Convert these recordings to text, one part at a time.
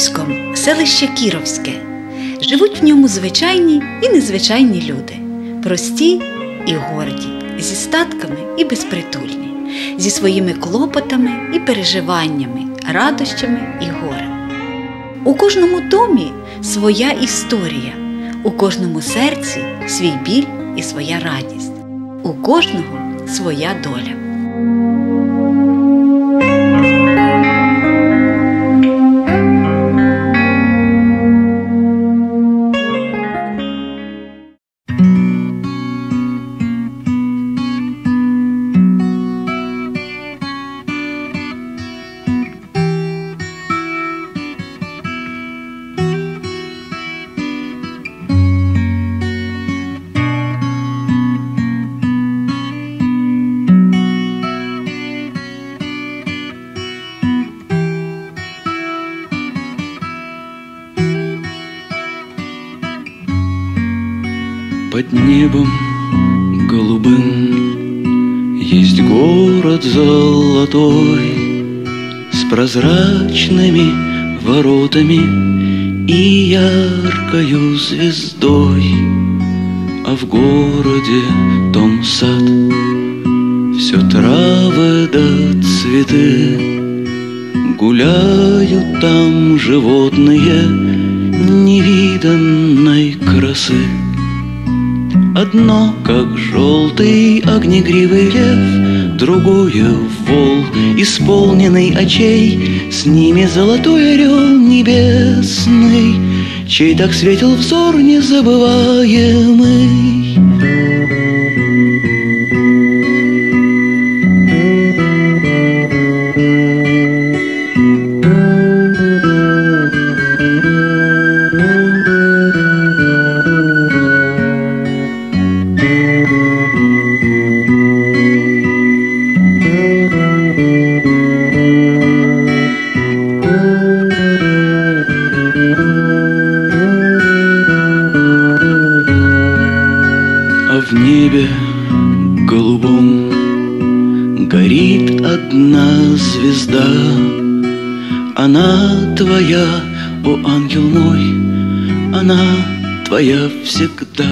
Київському селище Кіровське. Живуть в ньому звичайні і незвичайні люди. Прості і горді, зі статками і безпритульні, зі своїми клопотами і переживаннями, радощами і горем. У кожному домі своя історія, у кожному серці свій біль і своя радість, у кожного своя доля. Под небом голубым есть город золотой с прозрачными воротами и яркою звездой, а в городе том сад, все травы да цветы, гуляют там животные невиданной красы. Одно, как желтый огнегривый лев, другое — вол, исполненный очей, с ними золотой орел небесный, чей так светил взор незабываемый. В небе голубом горит одна звезда. Она твоя, о ангел мой, она твоя всегда.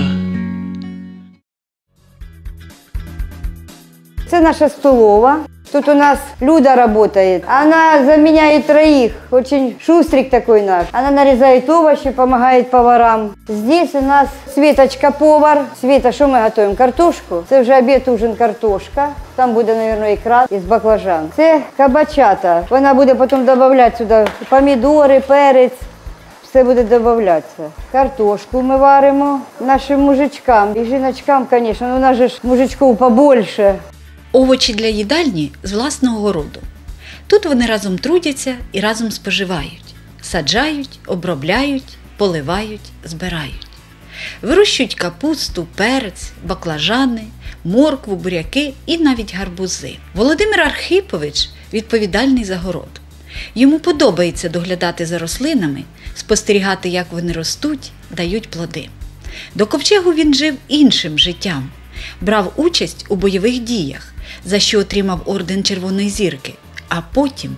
Це наша столова. Тут у нас Люда работает. Она заменяет троих. Очень шустрик такой наш. Она нарезает овощи, помогает поварам. Здесь у нас Светочка повар. Света, что мы готовим? Картошку. Це вже обід, ужин, картошка. Там буде, наверное, ікра із баклажан. Це кабачата. Вона буде потім додавати сюди помідори, перець. Все буде додаватися. Картошку ми варимо нашим мужичкам. І жіночкам, звісно, ну у нас же ж мужичків побольше. Овочі для їдальні з власного городу. Тут вони разом трудяться і разом споживають. Саджають, обробляють, поливають, збирають. Вирощують капусту, перець, баклажани, моркву, буряки і навіть гарбузи. Володимир Архипович відповідальний за город. Йому подобається доглядати за рослинами, спостерігати, як вони ростуть, дають плоди. До ковчегу він жив іншим життям. Брав участь у бойових діях, за що отримав орден Червоної Зірки, а потім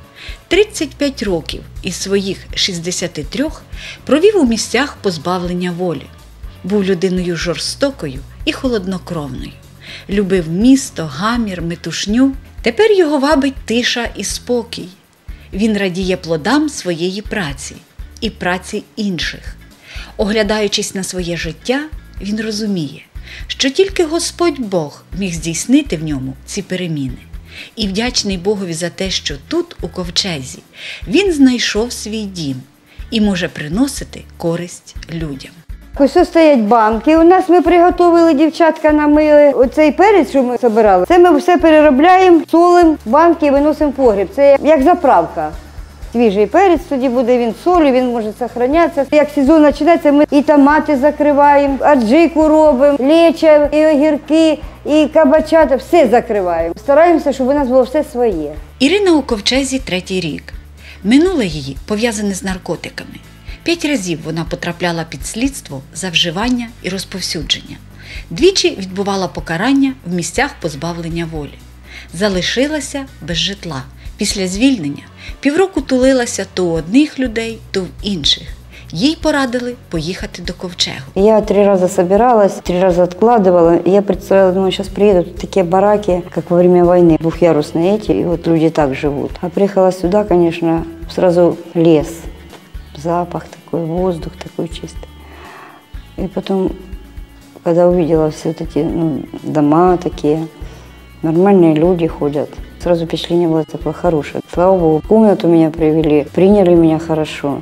35 років із своїх 63 провів у місцях позбавлення волі. Був людиною жорстокою і холоднокровною. Любив місто, гамір, метушню. Тепер його вабить тиша і спокій. Він радіє плодам своєї праці і праці інших. Оглядаючись на своє життя, він розуміє, що тільки Господь Бог міг здійснити в ньому ці переміни. І вдячний Богові за те, що тут, у ковчезі, він знайшов свій дім і може приносити користь людям. Ось стоять банки. У нас ми приготували, дівчатка намили. Оцей перець, що ми збирали, це ми все переробляємо, солимо, банки і виносимо в погріб. Це як заправка. Свіжий перець, тоді буде він солью, він може зберігатися. Як сезон починається, ми і томати закриваємо, аджику робимо, лечо, і огірки, і кабачата, все закриваємо. Стараємося, щоб у нас було все своє. Ірина у ковчезі 3-й рік. Минуле її пов'язане з наркотиками. 5 разів вона потрапляла під слідство за вживання і розповсюдження. Двічі відбувала покарання в місцях позбавлення волі. Залишилася без житла Після звільнення півроку тулилася то у одних людей, то в інших. Їй порадили поїхати до Ковчегу. Я 3 раза собиралась, 3 раза откладывала. Я представляла, думаю, сейчас приеду, тут такие бараки, как во время войны, двухъярусные эти, и вот люди так живут. А приехала сюда, конечно, сразу лес, запах такой, воздух такой чистый. И потом, когда увидела все вот эти дома такие, нормальные люди ходят, сразу впечатление было такое хорошее. Слава Богу, в комнату меня привели, приняли меня хорошо.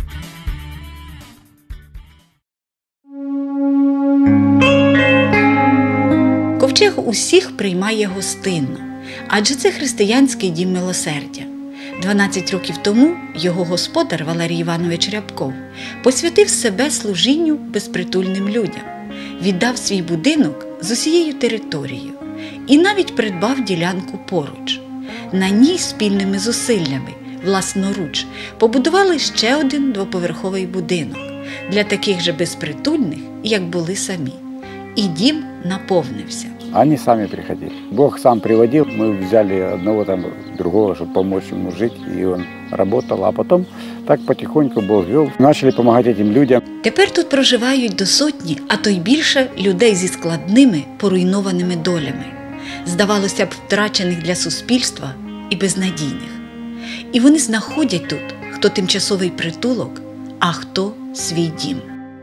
Ковчег усіх приймає гостинно, адже це християнський дім милосердя. 12 років тому його господар Валерій Іванович Рябков посвятив себе служінню безпритульним людям, віддав свій будинок з усією територією і навіть придбав ділянку поруч. На ній спільними зусиллями, власноруч, побудували ще один двоповерховий будинок для таких же безпритульних, як були самі. І дім наповнився. Они сами приходили. Бог сам приводил, мы взяли одного там, другого, чтобы помочь ему жить, и он работал. А потом так потихоньку Бог вел. Начали помогать этим людям. Тепер тут проживають до 100, а то й більше людей зі складними, поруйнованими долями. Здавалося б, втрачених для суспільства і безнадійних. І вони знаходять тут, хто тимчасовий притулок, а хто свій дім.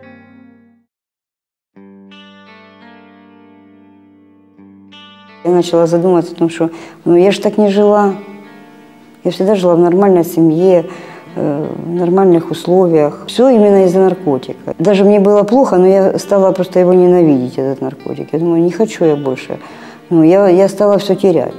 Я начала задумываться о том, что я же так не жила. Я всегда жила в нормальной семье, в нормальных условиях. Все именно из-за наркотика. Даже мне было плохо, но я стала просто его ненавидеть, этот наркотик. Я думаю, не хочу я больше. Я стала все терять.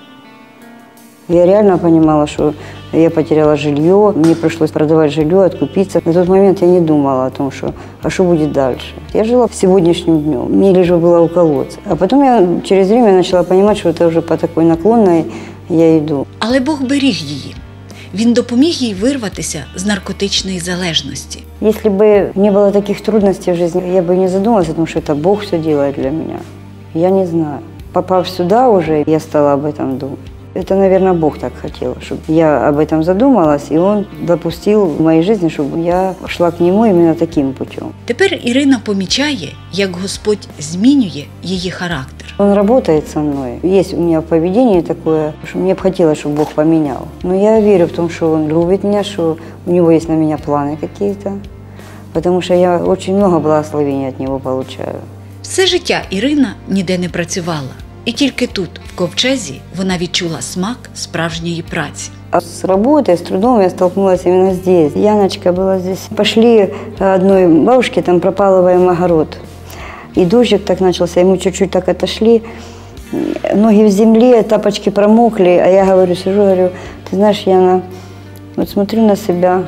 Я реально понимала, что я потеряла жилье, мне пришлось продавать жилье, откупиться. На тот момент я не думала о том, что будет дальше. Я жила сегодняшним днем, мне лишь бы было уколоться. А потом я через время начала понимать, что это уже по такой наклонной я иду. Але Бог беріг її. Він допоміг їй вирватися з наркотичної залежності. Если бы не было таких трудностей в жизни, я бы не задумалась о том, что это Бог все делает для меня. Я не знаю. Попав сюда уже, я стала об этом думать. Это, наверное, Бог так хотел, чтобы я об этом задумалась, и Он допустил в моей жизни, чтобы я шла к Нему именно таким путем. Тепер Ірина помічає, як Господь змінює її характер. Он работает со мной. Есть у меня в поведении такое, что мне бы хотелось, чтобы Бог поменял. Но я верю в том, что Он любит меня, что у Него есть на меня планы какие-то, потому что я очень много благословений от Него получаю. Все життя Ірина ніде не працювала. І тільки тут, в Ковчезі, вона відчула смак справжньої праці. А с работой, с трудом я столкнулась именно здесь. Яночка была здесь. Пошли одной бабушке, там пропалываем огород. И дождик так начался, и мы чуть-чуть так отошли. Ноги в земле, тапочки промокли. А я говорю, сижу, говорю, ты знаешь, Яна, вот смотрю на себя,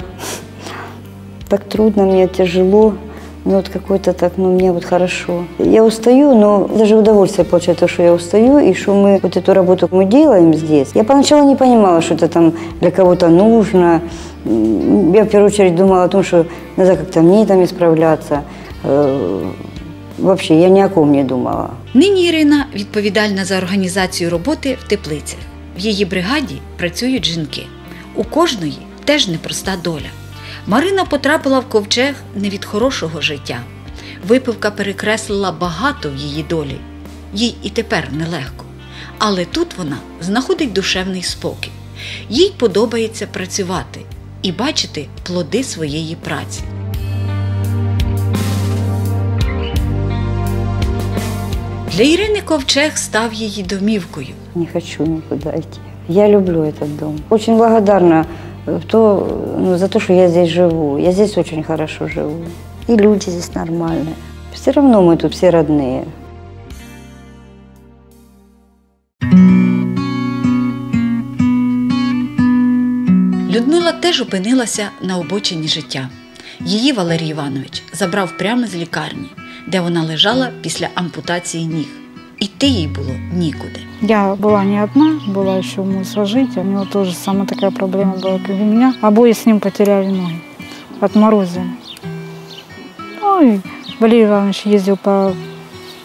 так трудно, мне тяжело. Ну вот какой-то так, мне вот хорошо. Я устаю, но даже удовольствие получаю то, что я устаю, и что мы вот эту работу мы делаем здесь. Я поначалу не понимала, что это там для кого-то нужно. Я в первую очередь думала о том, что надо как-то мне там исправляться. Вообще, я ни о ком не думала. Нині Ірина відповідальна за організацію роботи в теплицях. В її бригаді працюють жінки. У кожної теж непроста доля. Марина потрапила в Ковчег не від хорошого життя. Випивка перекреслила багато в її долі. Їй і тепер нелегко. Але тут вона знаходить душевний спокій. Їй подобається працювати і бачити плоди своєї праці. Для Ірини Ковчег став її домівкою. Не хочу никуда идти. Я люблю этот дом. Очень благодарна за то, что я здесь живу. Я здесь очень хорошо живу. И люди здесь нормальные. Все равно мы тут все родные. Людмила теж опинилася на обочині життя. Її Валерій Іванович забрав прямо з лікарні, де вона лежала після ампутації ніг. Идти ей было некуда. Я была не одна, была еще мой сожитель. У него тоже самая такая проблема была, как у меня. Обои с ним потеряли ноги от мороза. Ну и Валерий Иванович ездил по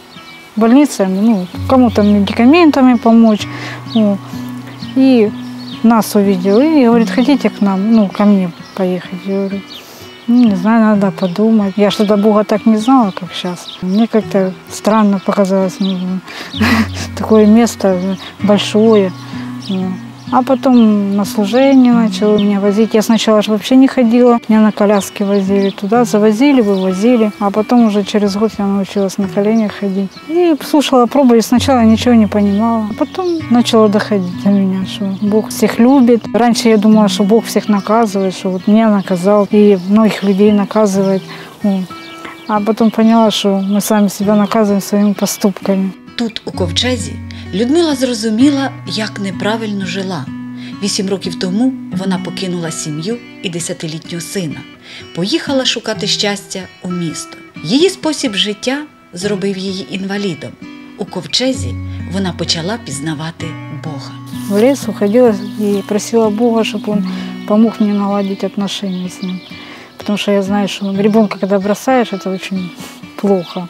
больницам, кому-то медикаментами помочь. И нас увидел и говорит, хотите к нам, ну, ко мне поехать? Я говорю, ну, не знаю, надо подумать. Я ж тогда Бога так не знала, как сейчас. Мне как-то странно показалось, ну, такое место большое. А потом на служение начал меня возить. Я сначала же вообще не ходила. Меня на коляске возили туда, завозили, вывозили. А потом уже через год я научилась на коленях ходить. И слушала пробы, и сначала ничего не понимала. А потом начало доходить до меня, что Бог всех любит. Раньше я думала, что Бог всех наказывает, что вот меня наказал и многих людей наказывает. А потом поняла, что мы сами себя наказываем своими поступками. Тут, у Ковчезі, Людмила зрозуміла, як неправильно жила. 8 років тому вона покинула сім'ю і 10-літнього сина. Поїхала шукати щастя у місто. Її спосіб життя зробив її інвалідом. У Ковчезі вона почала пізнавати Бога. В лес уходила и просила Бога, чтобы Он помог мне наладить отношения с Ним. Потому что я знаю, что ребенка, когда бросаешь, это очень плохо.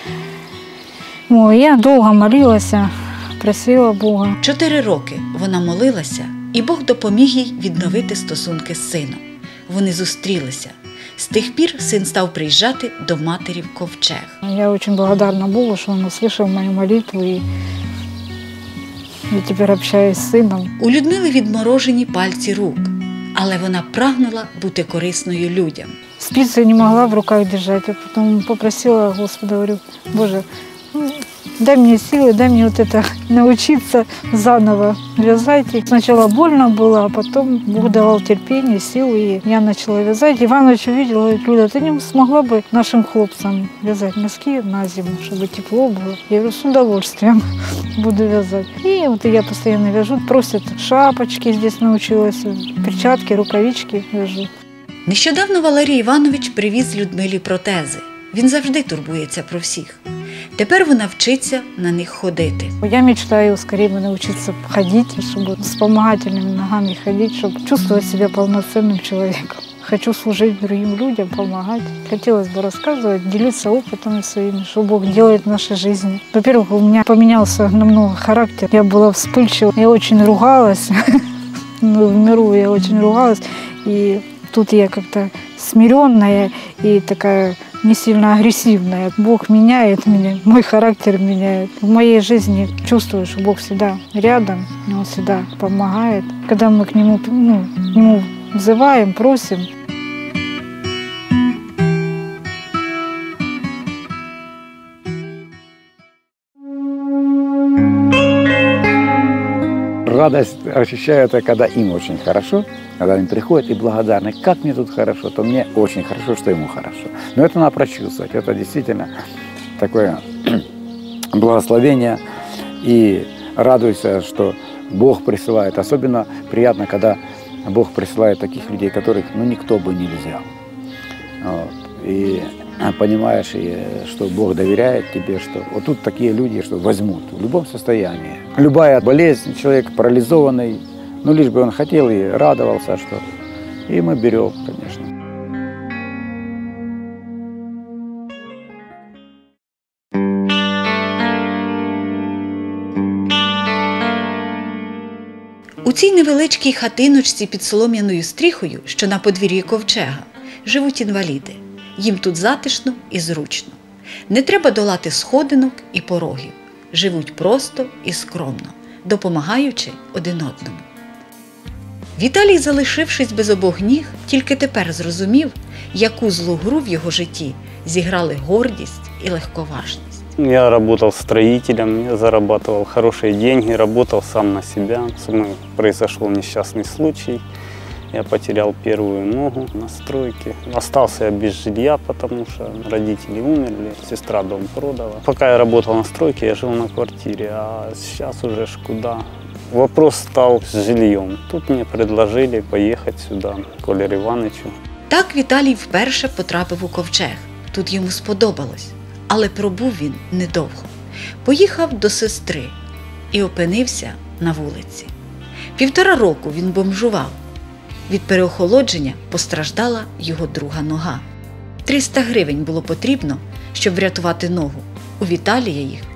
Я довго молилася, просила Бога. 4 роки вона молилася, і Бог допоміг їй відновити стосунки з сином. Вони зустрілися. З тих пір син став приїжджати до матері в Ковчег. Я очень благодарна Богу, что Он услышал мою молитву, и я теперь общаюсь с сыном. У Людмили відморожені пальці рук, але вона прагнула бути корисною людям. Спицы не могла в руках держать, а потом попросила Господа, говорю, Боже, дай мне силы, дай мне вот это научиться заново вязать. И сначала больно было, а потом Бог давал терпение, силы, и я начала вязать. Иванович увидел, говорит, Люда, ты не смогла бы нашим хлопцам вязать носки на зиму, чтобы тепло было? Я говорю, с удовольствием буду вязать. И вот я постоянно вяжу, просят шапочки, здесь научилась, перчатки, рукавички вяжу. Нещодавно Валерій Іванович привіз Людмилі протези. Він завжди турбується про всіх. Тепер вона вчиться на них ходити. Я мечтаю скорее научиться ходить, чтобы с вспомогательными ногами ходить, чтобы чувствовать себя полноценным человеком. Хочу служить другим людям, помогать. Хотелось бы рассказывать, делиться опытами своими, что Бог делает в нашей жизни. Во-первых, у меня поменялся намного характер. Я была вспыльчива, я очень ругалась. В миру я очень ругалась. И тут я как-то смиренная и такая не сильно агрессивная. Бог меняет меня, мой характер меняет. В моей жизни чувствую, что Бог всегда рядом, Он всегда помогает. Когда мы к Нему взываем, просим. Радость ощущаю это, когда им очень хорошо, когда они приходят и благодарны, как мне тут хорошо, то мне очень хорошо, что ему хорошо. Но это надо прочувствовать, это действительно такое благословение. И радуйся, что Бог присылает. Особенно приятно, когда Бог присылает таких людей, которых никто бы не взял. Вот. И понимаешь, что Бог доверяет тебе, что вот тут такие люди, что возьмут в любом состоянии. Любая болезнь, человек парализованный, лишь бы он хотел и радовался, что и мы берем, конечно. У цій невеличкій хатиночці під солом'яною стріхою, що на подвір'ї Ковчега, живуть інваліди. Їм тут затишно і зручно. Не треба долати сходинок і порогів. Живуть просто і скромно, допомагаючи один одному. Віталій, залишившись без обох ніг, тільки тепер зрозумів, яку злу гру в його житті зіграли гордість і легковажність. Я работал строителем, я зарабатывал хорошие деньги, работал сам на себя. Со мной произошел несчастный случай. Я потерял первую ногу на стройке. Остался я без жилья, потому что родители умерли, сестра дом продала. Пока я работал на стройке, я жил на квартире, а сейчас уже ж куда. Вопрос стал с жильем. Тут мне предложили поехать сюда, к Валерию Ивановичу. Так Віталій вперше потрапив у Ковчег. Тут йому сподобалось, але пробув він недовго. Поїхав до сестри і опинився на вулиці. 1,5 року він бомжував. Від переохолодження постраждала його друга нога. 300 гривень було потрібно, щоб врятувати ногу. У Віталія їх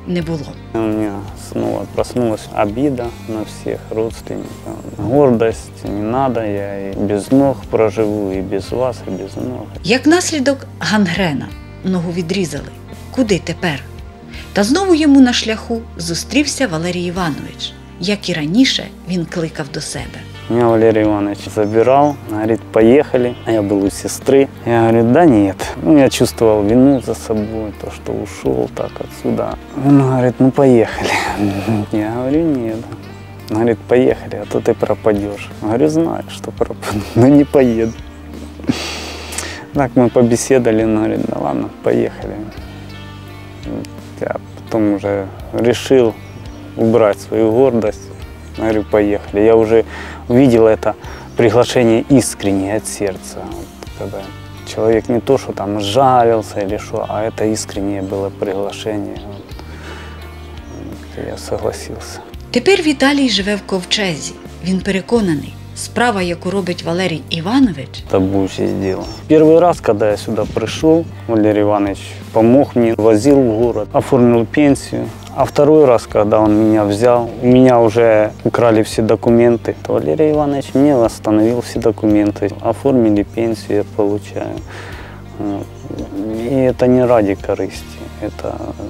не було. У меня снова проснулась обида на всех родственников. Гордость, не надо, я и без ног проживу, и без вас, и без ног. Як наслідок гангрена, ногу відрізали. Куди тепер? Та знову йому на шляху зустрівся Валерій Іванович. Як і раніше, він кликав до себе. Меня Валерий Иванович забирал, говорит, поехали. А я был у сестры. Я говорю, да нет. Я чувствовал вину за собой, то, что ушел так отсюда. Он говорит, ну поехали. Я говорю, нет. Он говорит, поехали, а то ты пропадешь. Я говорю, знаю, что пропаду, но не поеду. Так мы побеседовали, он говорит, да ладно, поехали. Я потом уже решил убрать свою гордость. Я говорю, поехали. Я уже увидел это приглашение искреннее от сердца. Вот, когда человек не то, что там жалился или что, а это искреннее было приглашение. Вот, я согласился. Тепер Віталій живе в Ковчезі. Він переконаний, справа, яку робить Валерій Іванович, Это будущее дело. Первый раз, когда я сюда пришел, Валерий Иванович помог мне, возил в город, оформил пенсию. А второй раз, когда он меня взял, у меня уже украли все документы, то Валерий Иванович мне восстановил все документы. Оформили пенсию, я получаю. Вот. И это не ради корысти, это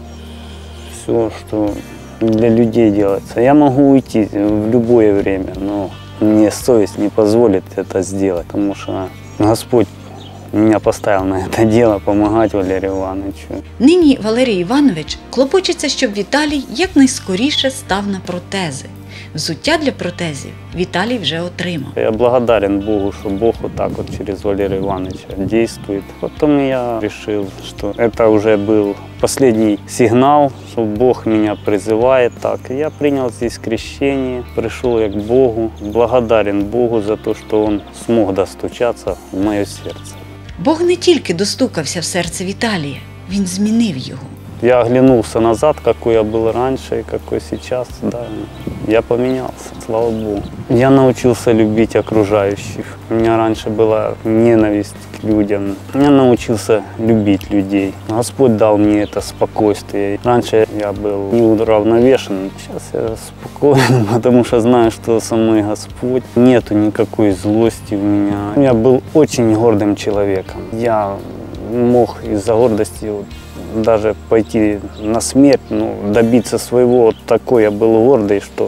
все, что для людей делается. Я могу уйти в любое время, но мне совесть не позволит это сделать, потому что Господь меня поставил на это дело помогать Валерию Ивановичу. нині Валерій Іванович клопочеться, щоб Віталій якнайскоріше став на протези. Взуття для протезів Віталій вже отримав. Я благодарен Богу, что Бог вот так вот через Валерия Ивановича действует. Потом я решил, что это уже был последний сигнал, что Бог меня призывает так. И я принял здесь крещение, пришел я к Богу, благодарен Богу за то, что Он смог достучаться в мое сердце. Бог не тільки достукався в серце Віталія, він змінив його. Я оглянулся назад, какой я был раньше и какой сейчас. Да, я поменялся, слава Богу. Я научился любить окружающих. У меня раньше была ненависть к людям. Я научился любить людей. Господь дал мне это спокойствие. Раньше я был неуравновешен, сейчас я спокоен, потому что знаю, что со мной Господь. Нету никакой злости у меня. Я был очень гордым человеком. Я мог из-за гордости даже пойти на смерть, добиться своего. Вот такой я был гордый, что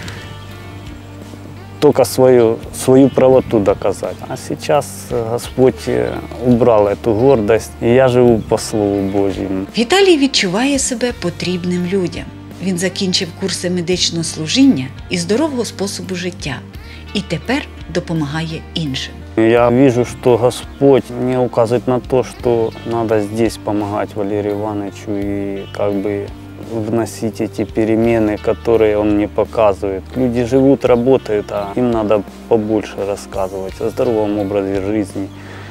только свою правоту доказать. А сейчас Господь убрал эту гордость, и я живу по Слову Божьему. Віталій відчуває себе потрібним людям. Він закінчив курси медичного служіння і здорового способу життя. І тепер допомагає іншим. Я вижу, что Господь мне указывает на то, что надо здесь помогать Валерию Ивановичу и как бы вносить эти перемены, которые он мне показывает. Люди живут, работают, а им надо побольше рассказывать о здоровом образе жизни,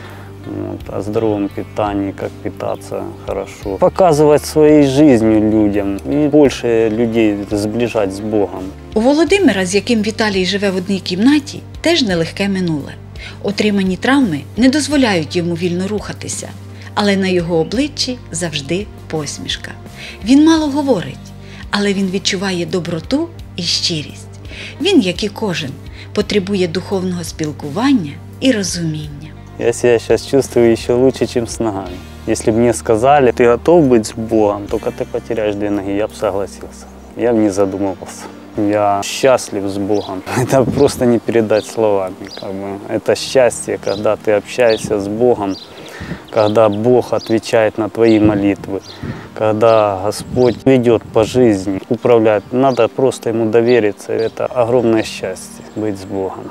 о здоровом питании, как питаться хорошо. Показывать своей жизнью людям и больше людей сближать с Богом. У Володимира, з яким Віталій живе в одній кімнаті, теж нелегке минуле. Отримані травми не дозволяють йому вільно рухатися, але на його обличчі завжди посмішка. Він мало говорить, але він відчуває доброту і щирість. Він, як і кожен, потребує духовного спілкування і розуміння. Я себя сейчас чувствую еще лучше, чем с ногами. Если бы мне сказали, ты готов быть с Богом, только ты потеряешь 2 ноги, я бы согласился. Я бы не задумывался. Я счастлив с Богом. Это просто не передать словами. Это счастье, когда ты общаешься с Богом, когда Бог отвечает на твои молитвы, когда Господь ведет по жизни, управляет. Надо просто Ему довериться. Это огромное счастье быть с Богом.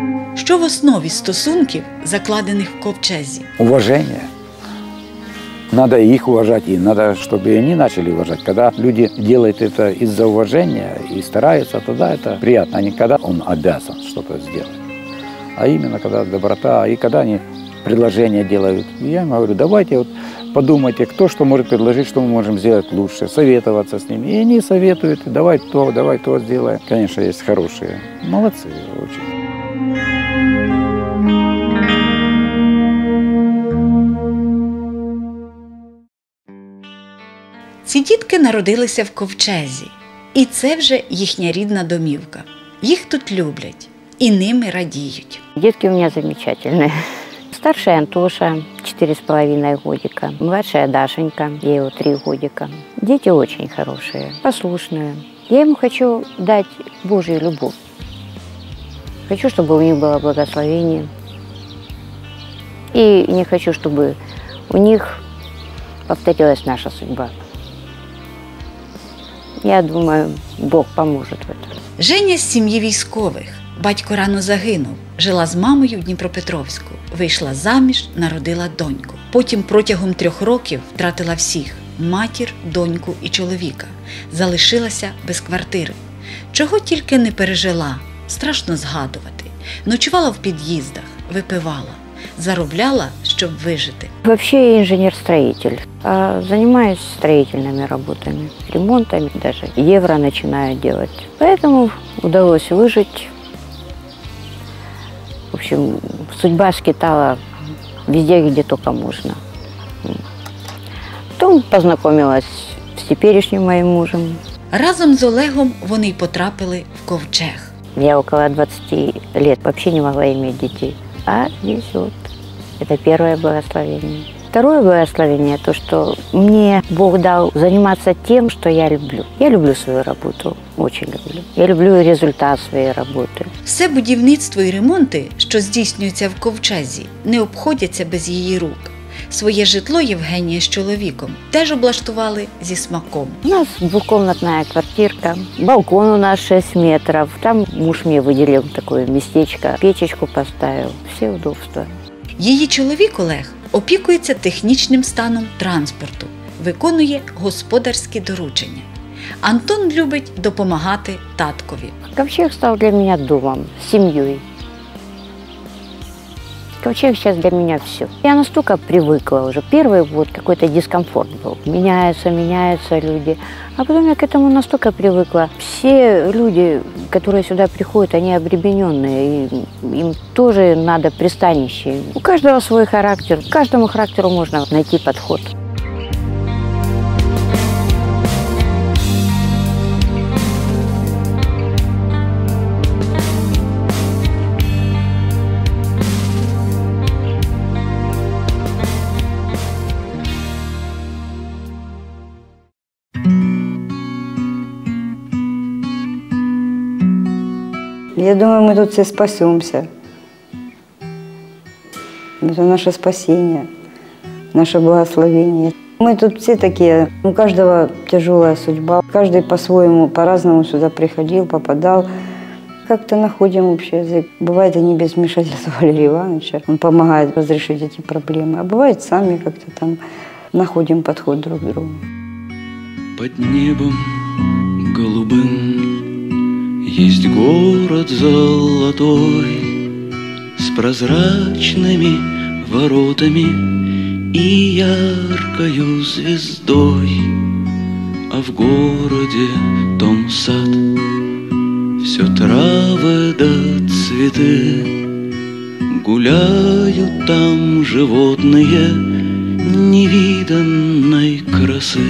Що в основі стосунків, закладених в Ковчезі? Уважение. Надо их уважать, и надо, чтобы и они начали уважать. Когда люди делают это из-за уважения и стараются, тогда это приятно, а не когда он обязан что-то сделать. А именно, когда доброта, и когда они предложения делают. Я им говорю, давайте вот подумайте, кто что может предложить, что мы можем сделать лучше, советоваться с ними. И они советуют, давай то сделаем. Конечно, есть хорошие, молодцы очень. Ці дітки народилися в Ковчезі, і це вже їхня рідна домівка. Їх тут люблять і ними радіють. Детки у меня замечательные. Старший Антоша, 4,5 годика. Младшая Дашенька, ей 3 годика. Дети очень хорошие, послушные. Я ему хочу дать Божью любовь. Хочу, чтобы у них было благословение. И не хочу, чтобы у них повторилась наша судьба. Я думаю, Бог поможет в этом. Женя з сім'ї військових. Батько рано загинув. Жила з мамою в Дніпропетровську. Вийшла заміж, народила доньку. Потім протягом 3 років втратила всіх – матір, доньку і чоловіка. Залишилася без квартири. Чого тільки не пережила. Страшно згадувати. Ночувала в під'їздах, випивала. Заробляла, щоб вижити. Вообще я инженер-строитель. Занимаюсь строительными работами, ремонтами, даже евро начинаю делать. Поэтому удалось выжить. В общем, судьба скитала везде, где только можно. Потом познакомилась с теперешним моим мужем. Разом з Олегом вони й потрапили в Ковчег. Я около 20 лет вообще не могла иметь детей. А здесь вот, это первое благословение. Второе благословение – то, что мне Бог дал заниматься тем, что я люблю. Я люблю свою работу, очень люблю. Я люблю результат своей работы. Все будівництво і ремонти, що здійснюються в Ковчезі, не обходяться без її рук. Своє житло Євгенія з чоловіком теж облаштували зі смаком. У нас двухкомнатная квартирка, балкон у нас 6 метров. Там муж мне выделил такое местечко, печечку поставил, все удобства. Її чоловік Олег опікується технічним станом транспорту, виконує господарські доручення. Антон любить допомагати таткові. Ковчег стал для меня домом, семьей. Ковчег сейчас для меня все. Я настолько привыкла уже. Первый вот какой-то дискомфорт был. Меняются люди. А потом я к этому настолько привыкла. Все люди, которые сюда приходят, они обремененные. И им тоже надо пристанище. У каждого свой характер. К каждому характеру можно найти подход. Я думаю, мы тут все спасемся. Это наше спасение, наше благословение. Мы тут все такие, у каждого тяжелая судьба. Каждый по-своему, по-разному сюда приходил, попадал. Как-то находим общий язык. Бывает и не без вмешательства Валерия Ивановича. Он помогает разрешить эти проблемы. А бывает сами как-то там находим подход друг к другу. Под небом голубым есть город золотой с прозрачными воротами и яркою звездой, а в городе том сад, все травы да цветы, гуляют там животные невиданной красы.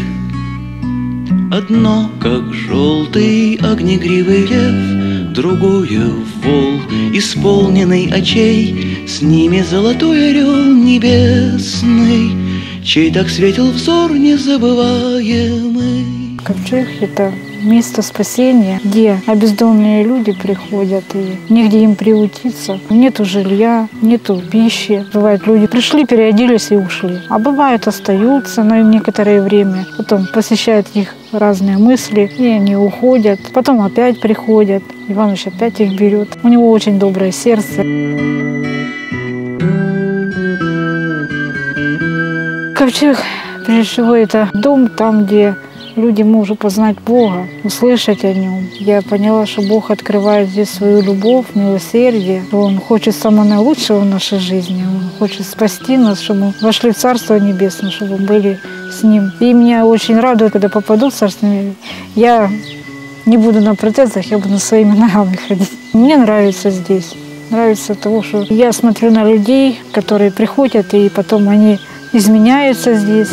Одно, как желтый огнегривый лев, другое вол, исполненный очей, с ними золотой орел небесный, чей так светил взор незабываемый. Ковчег – это место спасения, где обездоленные люди приходят, и негде им приутиться. Нету жилья, нету пищи. Бывает, люди пришли, переоделись и ушли. А бывает, остаются на некоторое время. Потом посещают их разные мысли, и они уходят. Потом опять приходят. Иваныч опять их берет. У него очень доброе сердце. Ковчег Прежде всего, это дом там, где люди могут познать Бога, услышать о Нем. Я поняла, что Бог открывает здесь свою любовь, милосердие. Он хочет самого наилучшего в нашей жизни. Он хочет спасти нас, чтобы мы вошли в Царство Небесное, чтобы мы были с Ним. И меня очень радует, когда попаду в Царство Небесное. Я не буду на протезах, я буду своими ногами ходить. Мне нравится здесь. Нравится того, что я смотрю на людей, которые приходят, и потом они изменяются здесь.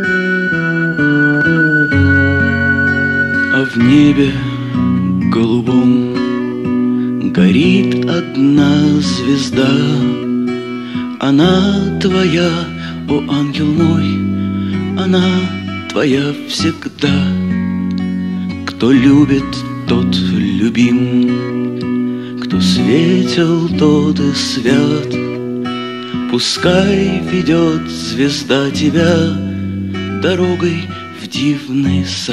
А в небе голубом горит одна звезда. Она твоя, о ангел мой, она твоя всегда. Кто любит, тот любим, кто светел, тот и свят. Пускай ведет звезда тебя дорогой в дивный сад.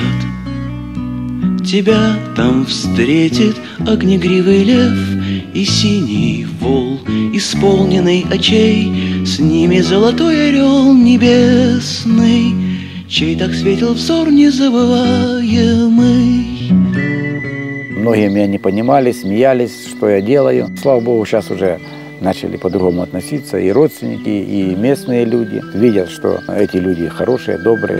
Тебя там встретит огнегривый лев и синий вол, исполненный очей, с ними золотой орел небесный, чей так светил взор незабываемый. Многие меня не понимали, смеялись, что я делаю. Слава Богу, сейчас уже начали по-другому относиться и родственники, и местные люди. Видят, что эти люди хорошие, добрые.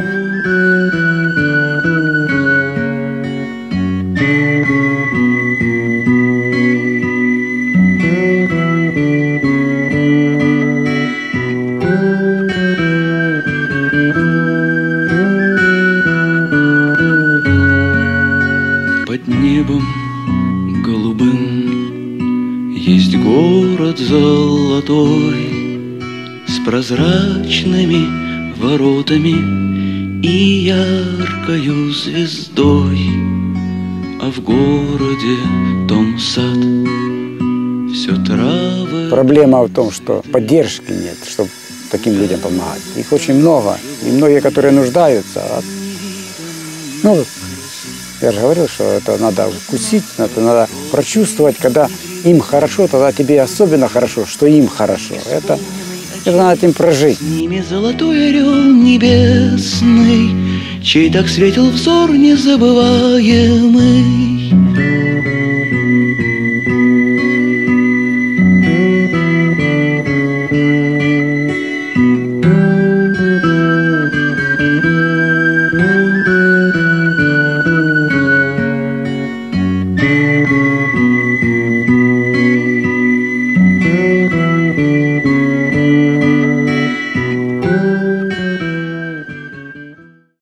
Под небом голубым есть город золотой с прозрачными воротами и яркою звездой, а в городе том сад, все травы. Проблема в том, что поддержки нет, чтобы таким людям помогать. Их очень много, и многие, которые нуждаются. Ну, я же говорил, что это надо вкусить, это надо прочувствовать, когда им хорошо, тогда тебе особенно хорошо, что им хорошо. Это надо этим прожить. С ними золотой орел небесный, чей так светил взор незабываемый.